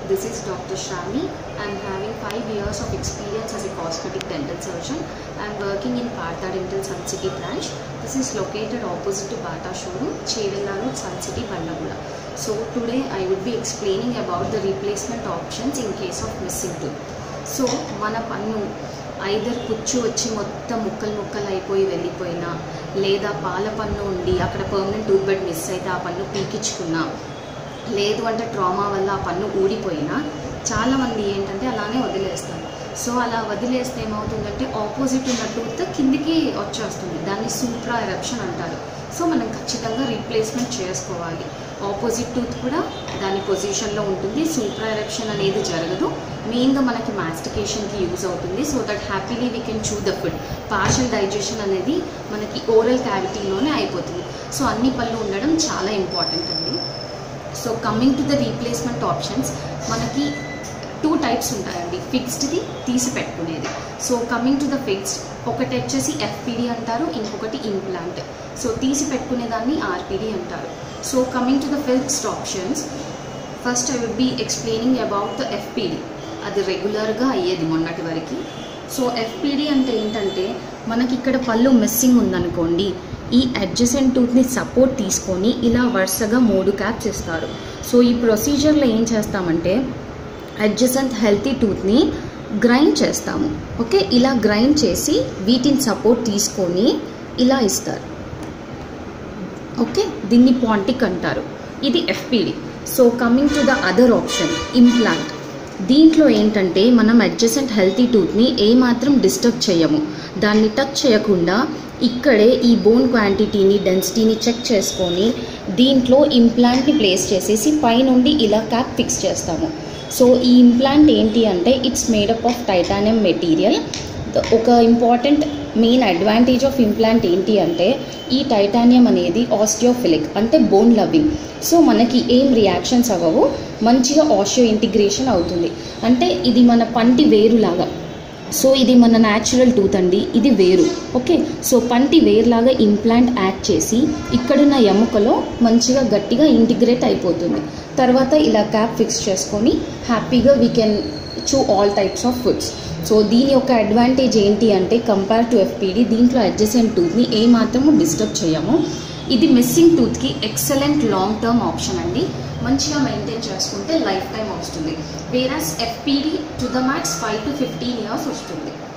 This is Dr. Shravani. I am having 5 years of experience as a cosmetic dental surgeon. I am working in Partha Dental Sun City branch. This is located opposite to Bata showroom, Chevella Road, Sun City, Bangalore. So today I would be explaining about the replacement options in case of missing tooth. So mana pannu either కుచ్చు వచ్చి మొత్తం ముక్కలు అయిపోయి వెళ్ళిపోయినా లేదా పాల పన్ను ఉండి అక్కడ పర్మనెంట్ టూత్ బెడ్ మిస్ అయితే ఆ పన్ను పీకించుకున్నా లేదు అంటే ట్రామా వల్ల ఆ పన్ను ఊడిపోయినా చాలామంది ఏంటంటే అలానే వదిలేస్తారు. సో అలా వదిలేస్తే ఏమవుతుందంటే ఆపోజిట్ ఉన్న టూత్ కిందికి వచ్చేస్తుంది. దాన్ని సూప్రా ఎరప్షన్ అంటారు. సో మనం ఖచ్చితంగా రీప్లేస్మెంట్ చేసుకోవాలి. ఆపోజిట్ టూత్ కూడా దాని పొజిషన్లో ఉంటుంది. సూప్రా ఎరప్షన్ అనేది జరగదు. మెయిన్గా మనకి మాస్టికేషన్కి యూజ్ అవుతుంది. So that happily we can chew the food. Partial digestion అనేది మనకి ఓరల్ క్యావిటీలోనే అయిపోతుంది. సో అన్ని పళ్ళు ఉండడం చాలా ఇంపార్టెంట్ అండి. So coming to the replacement options, మనకి 2 టైప్స్ ఉంటాయండి. ఫిక్స్డ్ది, తీసి పెట్టుకునేది. So coming to the fixed, ఒకటి వచ్చేసి ఎఫ్పిడి అంటారు, ఇంకొకటి ఇంప్లాంట్. సో తీసి పెట్టుకునేదాన్ని ఆర్పిడి అంటారు. So coming to the fixed options, first I would be explaining about the FPD. అది రెగ్యులర్గా అయ్యేది మొన్నటి వరకు. సో ఎఫ్పిడి అంటే ఏంటంటే మనకి ఇక్కడ పళ్ళు మిస్సింగ్ ఉందనుకోండి, ఈ అడ్జసెంట్ టూత్ని సపోర్ట్ తీసుకొని ఇలా వరుసగా 3 క్యాప్స్ ఇస్తారు. సో ఈ ప్రొసీజర్లో ఏం చేస్తామంటే అడ్జసెంట్ హెల్తీ టూత్ని గ్రైండ్ చేస్తాము. ఓకే, ఇలా గ్రైండ్ చేసి వీటిని సపోర్ట్ తీసుకొని ఇలా ఇస్తారు. ఓకే, దీన్ని పాంటిక్ అంటారు. ఇది FPD. So coming to the other option, implant. దీంట్లో ఏంటంటే మనం అడ్జసెంట్ హెల్తీ టూత్ని ఏమాత్రం డిస్టర్బ్ చేయము. దాన్ని టచ్ చేయకుండా ఇక్కడే ఈ బోన్ క్వాంటిటీని, డెన్సిటీని చెక్ చేసుకొని దీంట్లో ఇంప్లాంట్ని ప్లేస్ చేసేసి పైనుండి ఇలా క్యాప్ ఫిక్స్ చేస్తాము. సో ఈ ఇంప్లాంట్ ఏంటి అంటే it's made up of titanium material. ఒక important main advantage of implant ఏంటి అంటే ఈ టైటానియం అనేది ఆస్టియోఫిలిక్ అంటే బోన్ లవింగ్. సో మనకి ఏం రియాక్షన్స్ అవ్వవు, మంచిగా ఆస్టియో ఇంటిగ్రేషన్ అవుతుంది. అంటే ఇది మన పంటి వేరులాగా. సో ఇది మన న్యాచురల్ టూత్ అండి, ఇది వేరు. ఓకే, సో పంటి వేరులాగా ఇంప్లాంట్ యాడ్ చేసి ఇక్కడున్న ఎముకలో మంచిగా గట్టిగా ఇంటిగ్రేట్ అయిపోతుంది. తర్వాత ఇలా క్యాప్ ఫిక్స్ చేసుకొని హ్యాపీగా we can chew all types of foods. So దీని యొక్క అడ్వాంటేజ్ ఏంటి అంటే కంపేర్ టు ఎఫ్పిడి, దీంట్లో అడ్జసెంట్ టూత్ని ఏమాత్రము డిస్టర్బ్ చేయము. ఇది మిస్సింగ్ టూత్కి ఎక్సలెంట్ లాంగ్ టర్మ్ ఆప్షన్ అండి. మంచిగా మెయింటైన్ చేసుకుంటే లైఫ్ టైం వస్తుంది. Versus FPD to the max 5 to 15 years వస్తుంది.